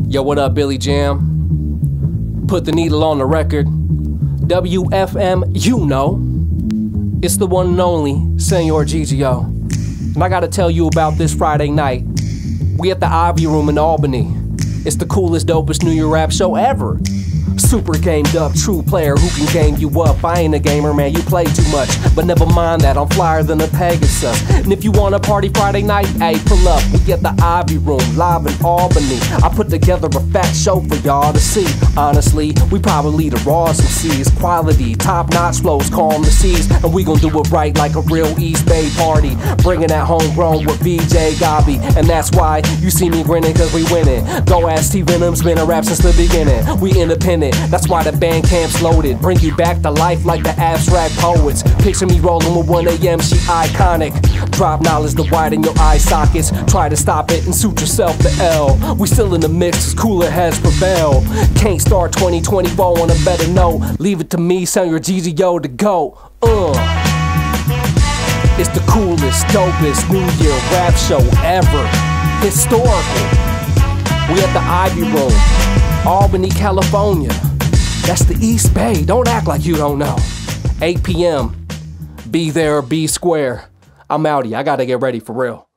Yo, what up, Billy Jam? Put the needle on the record. WFM, you know. It's the one and only Senor GGO. And I gotta tell you about this Friday night. We at the Ivy Room in Albany. It's the coolest, dopest New Year rap show ever. Super gamed up, true player who can game you up. I ain't a gamer, man, you play too much. But never mind that, I'm flyer than a Pegasus. And if you want a party Friday night, hey, pull up. We at the Ivy Room, live in Albany. I put together a fat show for y'all to see. Honestly, we probably the rawest MCs. Quality, top-notch flows, calm the seas. And we gon' do it right like a real East Bay party. Bringing that homegrown with VJ Gabi. And that's why you see me grinning, cause we winning. Go ask T-Venom's been a rap since the beginning. We independent. That's why the band camp's loaded. Bring you back to life like the abstract poets. Picture me rolling with 1 AM, she iconic. Drop knowledge to widen your eye sockets. Try to stop it and suit yourself the L. We still in the mix as cooler heads prevail. Can't start 2024 on a better note. Leave it to me, Senor GGO to go. It's the coolest, dopest New Year rap show ever. Historical. We at the Ivy Room, Albany, California. That's the East Bay. Don't act like you don't know. 8 p.m. Be there or be square. I'm outie. I gotta get ready for real.